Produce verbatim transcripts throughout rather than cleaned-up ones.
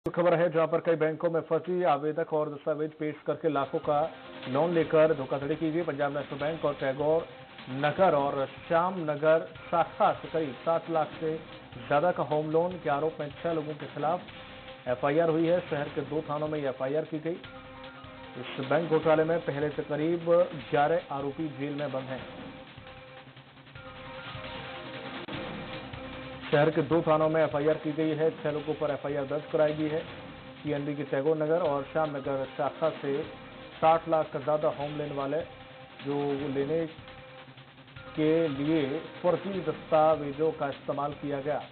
तो खबर है जहां पर कई बैंकों में फर्जी आवेदक और दस्तावेज पेश करके लाखों का लोन लेकर धोखाधड़ी की गई। पंजाब नेशनल बैंक और टैगोर नगर और श्याम नगर शाखा से करीब सात लाख से ज्यादा का होम लोन के आरोप में छह लोगों के खिलाफ एफआईआर हुई है। शहर के दो थानों में एफआईआर की गई। इस बैंक घोटाले में पहले से करीब ग्यारह आरोपी जेल में बंद हैं। शहर के दो थानों में एफआईआर की गई है। छह लोगों पर एफआईआर दर्ज कराई गई है। पीएनबी की टैगोर नगर और श्याम नगर शाखा से साठ लाख का ज्यादा होम लोन वाले जो लेने के लिए फर्जी दस्तावेजों का इस्तेमाल किया गया।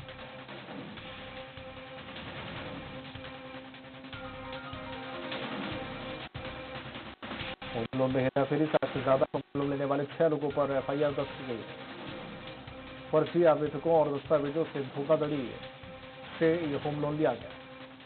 होम लोन में हेराफेरी, साठ से ज्यादा होम लोन लेने वाले छह लोगों पर एफआईआर दर्ज की गई है। फर्जी आवेदकों और दस्तावेजों से धोखाधड़ी से ये होम लोन लिया गया।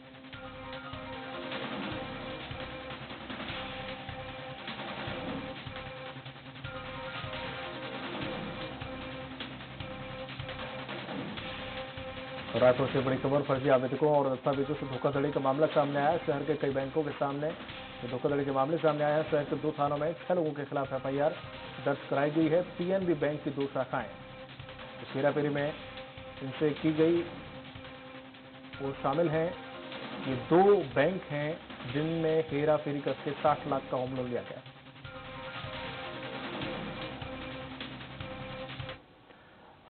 रायपुर से बड़ी खबर, फर्जी आवेदकों और दस्तावेजों से धोखाधड़ी का मामला सामने आया। शहर के कई बैंकों के सामने धोखाधड़ी के मामले सामने आया है। शहर के दो थानों में छह लोगों के खिलाफ एफआईआर दर्ज कराई गई है। पीएनबी बैंक की दो शाखाएं इस हेराफेरी में इनसे की गई वो शामिल हैं। ये दो बैंक हैं जिनमें हेराफेरी करके साठ लाख का होम लोन लिया गया।